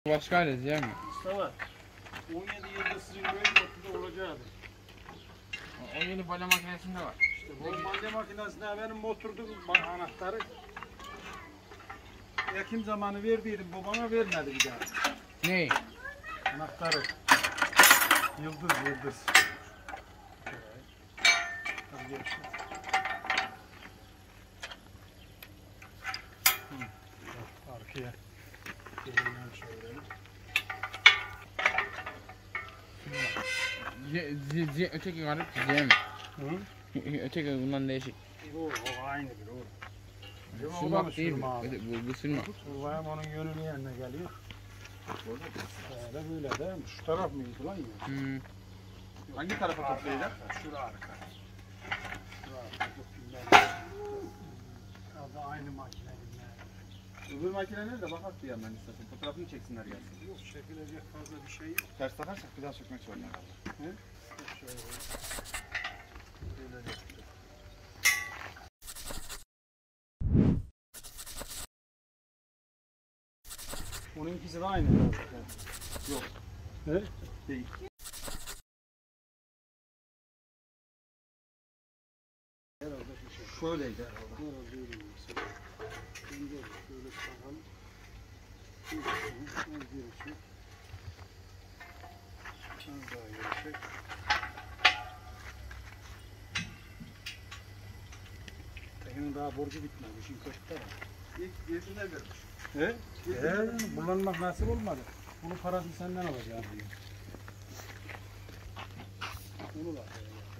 Başka değil mi? Mustafa, 17 yılda sizin böyle noktada olacağı. O yeni balya makinesinde var. İşte bu balya makinesinde benim motordum anahtarı. Ekim zamanı verdiydim, babama vermedi bir daha. Ne? Anahtarı. Yıldız. Hadi görüşürüz. Arkaya. Gelinden şöyle. Öteki garip Z mi? Hı? Öteki bundan değişik. O aynı bir o. Sürmak değil mi? Bu sürmak. Survayım onun yönünün yerine geliyor. Böyle değil mi? Şu taraf mıydı lan ya? Hangi tarafa toplayacak? Şura arka. Orada aynı makine gibi. Öbür makine nerede? Bakak bir yandan istersen. Fotoğrafını çeksinler gelsin. Yok çekilecek fazla bir şey yok. Ters takarsak bir daha sökmek zorunda kalır. He? Şöyle. Böyle yapacağız. Onunkisi de aynı. Yok. He? Değil. Herhalde şu şey. Şöyleydi herhalde. Herhalde öyle mesela. Şimdi şöyle bakalım. Az gerisi. Az daha gerisi. Tekin daha borcu bitmedi. İşin kötü var. İlk birisine vermiş. He? Kullanmak nasip olmadı. Bunu parasını senden alacağım diyor. Bunu da.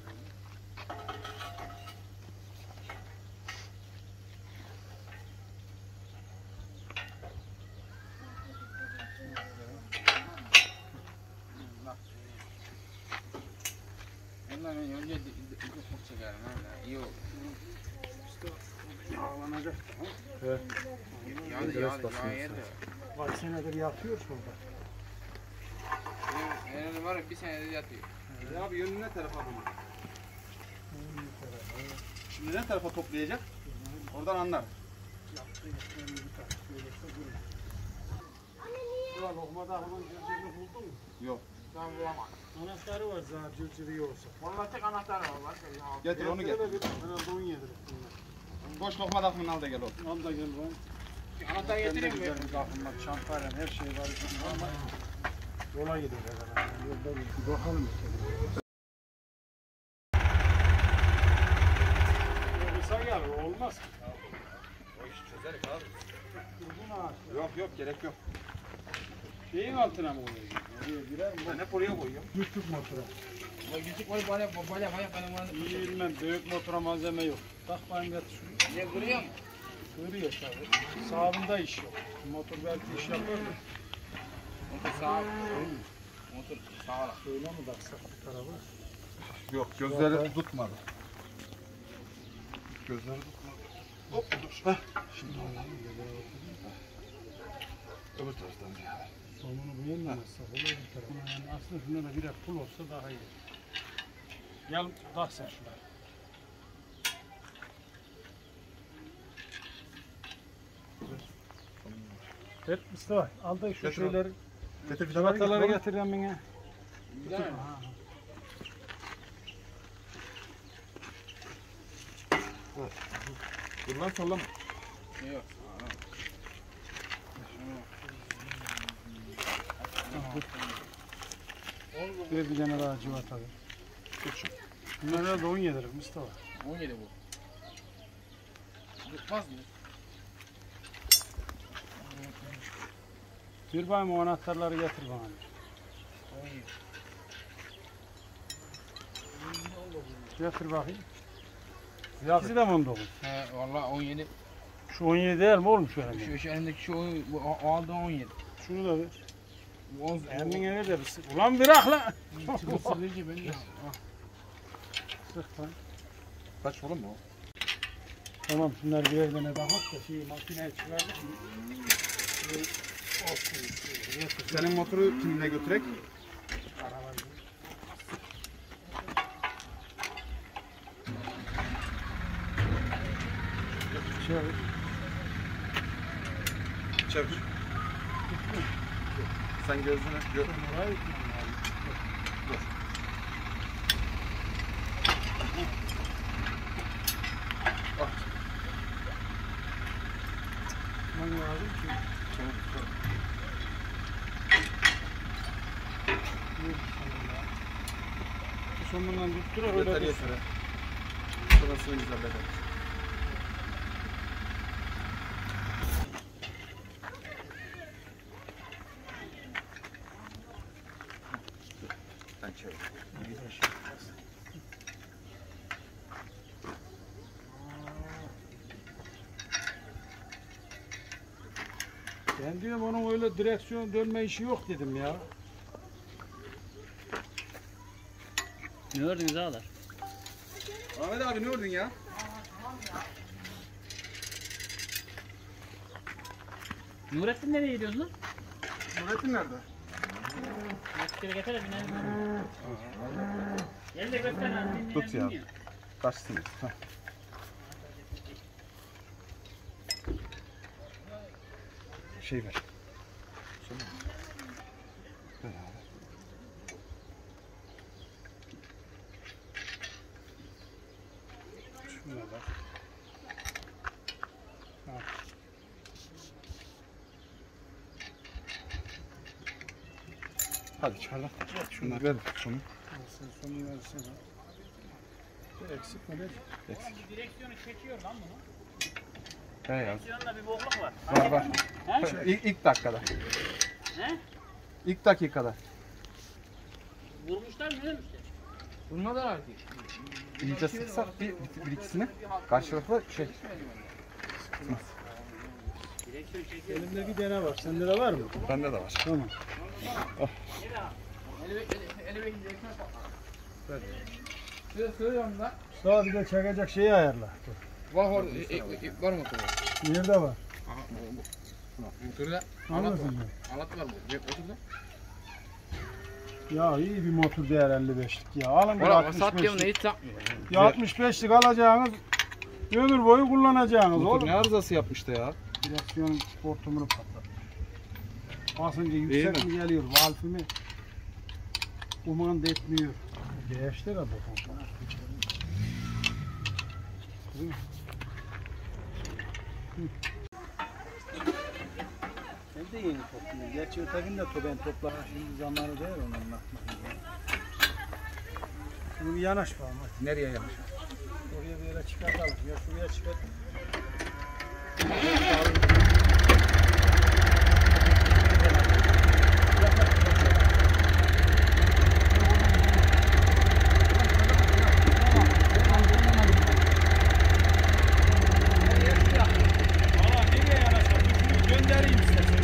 Ondan önce çok çekerim. İyi oldu. Bağlanacak. Yağ yedi. Kaç senedir yatıyor şurada. Yani var ya bir senedir yatıyor. Ya abi yönünü ne tarafa bulur? Şimdi ne tarafa toplayacak? Oradan anlar. Ulan lokmada hemen cırcırını buldun mu? Yok. Ben bulamam. Anahtarı var zaten cırcırı yoksa. Vallahi tek anahtar var. Başka bir şey yok. Getir onu getir. Herhalde 17 lira. Boş lokma takımını al da gel oğlum. Al da gel lan. Anahtar getireyim mi? Bakımlar, çantayla her şey var. Ama yola gidiyor herhalde. Yolda bir bakalım. Kısa gel, olmaz ki. O işi çözerik abi. Uzun ağaç. Yok gerek yok. Şeyin altına mı koyuyorsun? Oraya girer mi? Ben hep oraya koyuyorum. Küçük motora. Küçük boy balya benim onu. İyi bilmem, büyük motora malzeme yok. Tak bayım yat şunu. Ne kırıyor mu? Görüyor tabii. Sağında iş yok. Motor belki iş yapar mı? Motor sağ. Motor sağ. Şöyle mi baksak bu tarafa? Yok gözleri tutmadı. Gözleri tutmadı. Hop dur. Heh. Şimdi öbür taraftan ya. Sonunu beğenmezsek olur bir tarafa. Yani aslında şunda da birer pul olsa daha iyi. Gel baksa şuna. Evet Mustafa, al da şu Getir şeyleri. Getir bir Çikolataları getir lan bana. Güzel mi? Dur lan sallama. Yok. Bir bir tane daha civata ver. Bunlar herhalde 17 lira Mustafa. 17 bu. Tutmaz mı? Bir bayım o anahtarları getir bana. 17. Getir bakayım. Fiyatı da mı 19? He valla 17. Şu 17 değil mi oğlum şu elimde? Şu elindeki şu o aldığın 17. Şunu da ver. Bu 10. Emin ver de bir sık. Ulan bırak lan. Sıkıcı ben de. Sık lan. Kaç oğlum bu? Tamam şunlar birer tane daha da şeyi makineye çıkardık. Senin motoru kiminle götürek? Çevir. Çevir. sen gözünü gör. Orayı yıkmam lazım. Dur. Bak. Yıkmam lazım ki. Bu sonundan tutturar öyle Yeter bir. yeter. Burasını güzel bedel. Sen çevir. Ben diyorum onun öyle direksiyon dönme işi yok dedim ya. Ne gördünüz ağalar? Ahmet abi ne gördün ya? Nurettin nereye gidiyorsun lan? Nurettin nerede? Nurettin'e getir de binelim. Gel de göster lan. Tut ya. Kaçsın. Heh. Şey ver. Ver abi. Şuna bak. Ha. Hadi çıkar bak. Şunları ver şunu. Sen sonu versene. Bir eksik mi ne? Eksik. Direksiyonu çekiyor lan bunu. He ya. Direksiyonda bir bokluk var. Var var. He? İlk dakikada. He? İlk dakikada. Vurmuşlar mı ölmüşler? Bunlar artık. İyice sıksak bir ikisini karşılıklı şey. Direksiyon çekiyor. Elimde bir tane var. Sende de var mı? Bende de var. Tamam. Ele ekmek patlar. Söylüyorum da. Daha bir de çekecek şeyi ayarla. Var orada. Var motoru. Nerede var? Motoru da. Anladın mı? Alat var bu. Oturdu. Ya iyi bir motor değer 55'lik ya. Alın bir Valla sat diyorum da 65'lik. hiç satmıyor. Ya 65'lik alacağınız ömür boyu kullanacağınız Motor oğlum. ne arızası yapmıştı ya? Direksiyonun hortumunu patlattı. Basınca Değil yüksek mi? mi geliyor? Valfi mi? Kumanda etmiyor. Değiştir abi. Ben de yeni topluyorum. Gerçi ötekini de ben toplar. Şimdi zamanı değil onu anlatmak. Şunu bir yanaş bakalım. Hadi. Nereye yanlış? Oraya bir yere çıkartalım. Ya şuraya çıkart. Valla nereye yanaşalım? Şunu göndereyim istersen.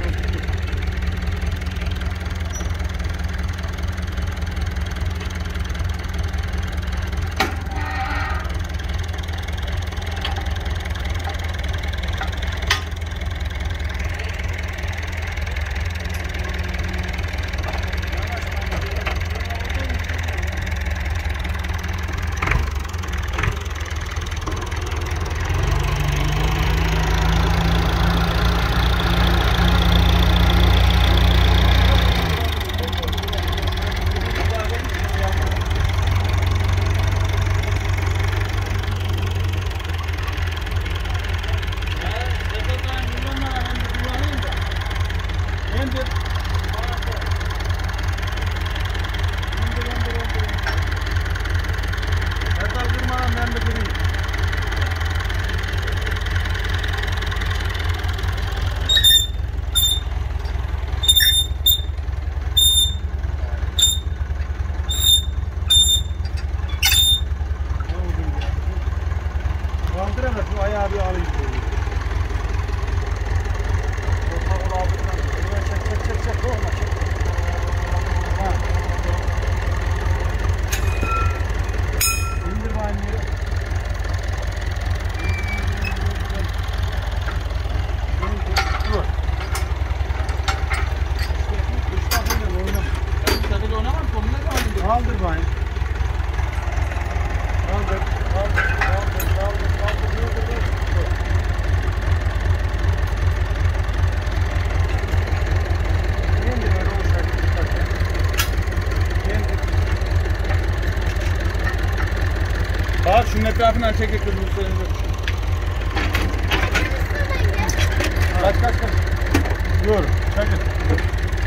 Şunun etrafından çekecek kızım üstlerinde. Kaç. Dur. Çekil.